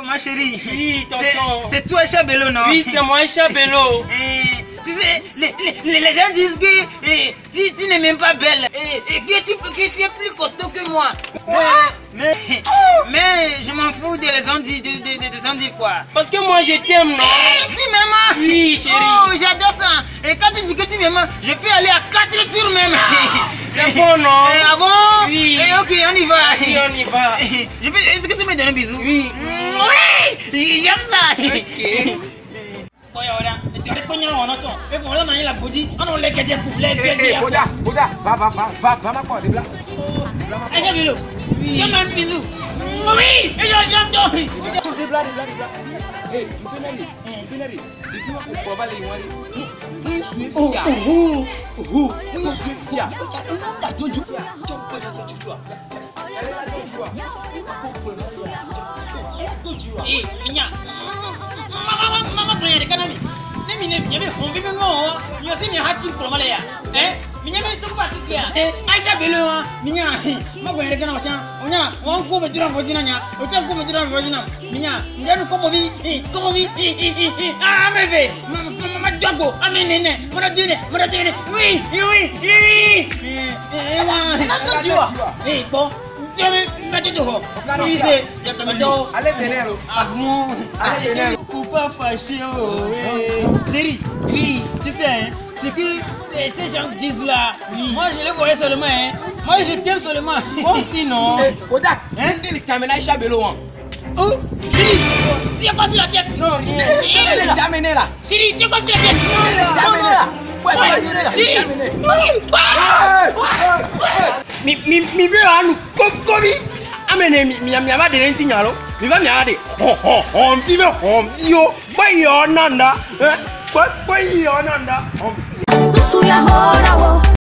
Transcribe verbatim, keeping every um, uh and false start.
ma chérie. Oui, tonton. C'est toi, Aïcha Bello, non? Oui, c'est moi, Aïcha Bello. Eh, tu sais, les, les, les gens disent que eh, tu, tu n'es même pas belle. Et eh, que, tu, que tu es plus costaud que moi. Mais, mais, mais je m'en fous de les gens dire, de, de, de, de gens dire quoi. Parce que moi, je t'aime, non? Eh, tu m'aimes? Oui, chérie. Oh, j'adore ça. Et quand tu dis que tu m'aimes, je peux aller à quatre tours même. C'est bon, non? Eh, ah bon? Oui. Eh, ok, on y va. Oui, on y va. Je peux, est-ce que tu me donnes un bisou? Oui. Oui, j'aime ça. Ok. Oya, oya, tu as pogné en auto. Et voilà, on a la bougie. On a les gars pour les gars. Boda, Boda, va, va, va, va, va, ma quoi, débla. Aïcha Bello, donne un bisou. Oui, et j'aime toi. Débla, débla, débla. Eh, tu peux n'aller, tu peux n'aller. Depuis moi, pour pas aller, moi, je suis fier. Oh, oh, oh, oh, je suis fier. Eh, Minya. Mama, mama, tu es kanami. Ne mine, nyame, on vit maintenant. Yo si mi hachi pour malaya. Eh, minya me to pas tout ya. Eh, Aïcha Bello, Minya. Ma ko yere kana ocha. Onya, on ko be dira vojina nya. Ocha ko be dira vojina. Minya, ndenu ko bo bi. Eh, ko bo bi. Ah, meve. Mama jogo. Ane ne ne. Mara dine, mara dine. Oui, oui, oui. Eh, eh, wa. Na to jiwa. Eh, bon. Allez, vénère. Avant. Allez, vénère. Faut pas fâcher. Chérie, oui, tu sais, hein, ce que ces gens disent là, moi je les voyais seulement. Hein. Moi je t'aime seulement. Moi aussi, non. Boda, hein? Tu es terminé Aïcha Bello. Oh, chérie, tu as quoi sur la tête? Non, rien. Tu es terminé là. Chérie, tu as quoi sur la tête? Tu es terminé là. Ouais, mi mi mi be anu kokobi amene mi mi mi aba de nti nyalo mi ba mi ade ho ho ho mi be ho yo boy yo nanda eh boy boy yo nanda